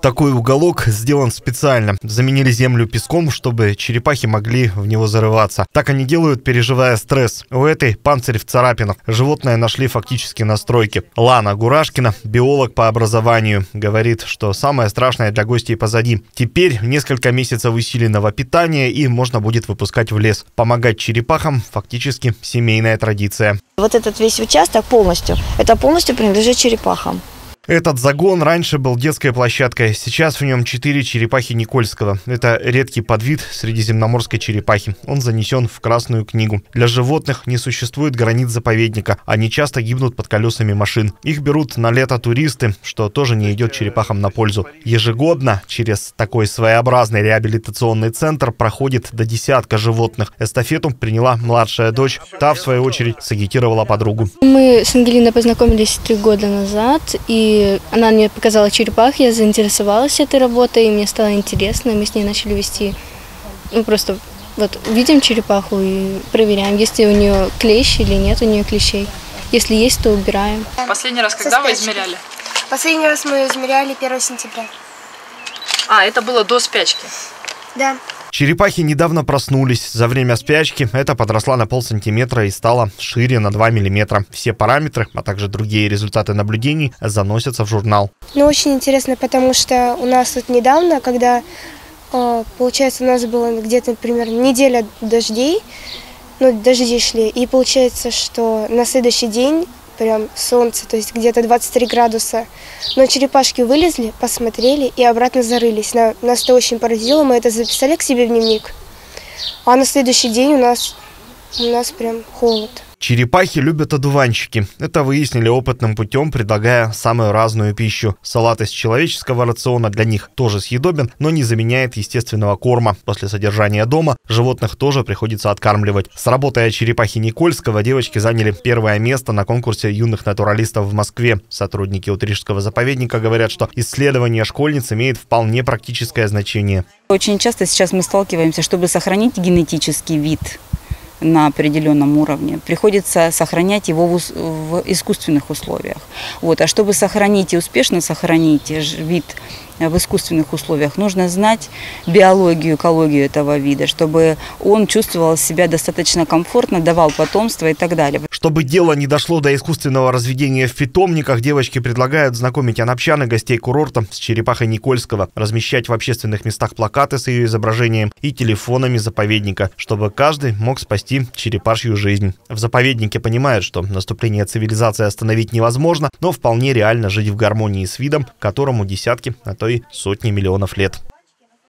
Такой уголок сделан специально. Заменили землю песком, чтобы черепахи могли в него зарываться. Так они делают, переживая стресс. У этой панцирь в царапинах. Животное нашли фактически на стройке. Лана Гурашкина, биолог по образованию, говорит, что самое страшное для гостей позади. Теперь несколько месяцев усиленного питания и можно будет выпускать в лес. Помогать черепахам фактически семейная традиция. Вот этот весь участок полностью принадлежит черепахам. Этот загон раньше был детской площадкой. Сейчас в нем 4 черепахи Никольского. Это редкий подвид средиземноморской черепахи. Он занесен в Красную книгу. Для животных не существует границ заповедника. Они часто гибнут под колесами машин. Их берут на лето туристы, что тоже не идет черепахам на пользу. Ежегодно через такой своеобразный реабилитационный центр проходит до десятка животных. Эстафету приняла младшая дочь. Та, в свою очередь, сагитировала подругу. Мы с Ангелиной познакомились 3 года назад, и она мне показала черепах, я заинтересовалась этой работой, и мне стало интересно, и мы с ней начали вести. Просто вот видим черепаху и проверяем, есть ли у нее клещ или нет у нее клещей. Если есть, то убираем. Последний раз когда вы измеряли? Последний раз мы измеряли 1 сентября. А, это было до спячки? Да. Черепахи недавно проснулись. За время спячки эта подросла на полсантиметра и стала шире на 2 миллиметра. Все параметры, а также другие результаты наблюдений заносятся в журнал. Ну, очень интересно, потому что у нас тут недавно, когда, получается, у нас было где-то примерно неделя дождей, дожди шли, и получается, что на следующий день прям солнце, то есть где-то 23 градуса. Но черепашки вылезли, посмотрели и обратно зарылись. Нас это очень поразило, мы это записали к себе в дневник. А на следующий день у нас прям холод. Черепахи любят одуванчики. Это выяснили опытным путем, предлагая самую разную пищу. Салат из человеческого рациона для них тоже съедобен, но не заменяет естественного корма. После содержания дома животных тоже приходится откармливать. С работой о черепахе Никольского девочки заняли 1-е место на конкурсе юных натуралистов в Москве. Сотрудники Утрижского заповедника говорят, что исследование школьниц имеет вполне практическое значение. Очень часто сейчас мы сталкиваемся, чтобы сохранить генетический вид на определенном уровне, приходится сохранять его в искусственных условиях. А чтобы сохранить и успешно сохранить вид в искусственных условиях, нужно знать биологию, экологию этого вида, чтобы он чувствовал себя достаточно комфортно, давал потомство и так далее. Чтобы дело не дошло до искусственного разведения в питомниках, девочки предлагают знакомить анапчан и гостей курорта с черепахой Никольского, размещать в общественных местах плакаты с ее изображением и телефонами заповедника, чтобы каждый мог спасти черепашью жизнь. В заповеднике понимают, что наступление цивилизации остановить невозможно, но вполне реально жить в гармонии с видом, которому десятки, а то и сотни миллионов лет.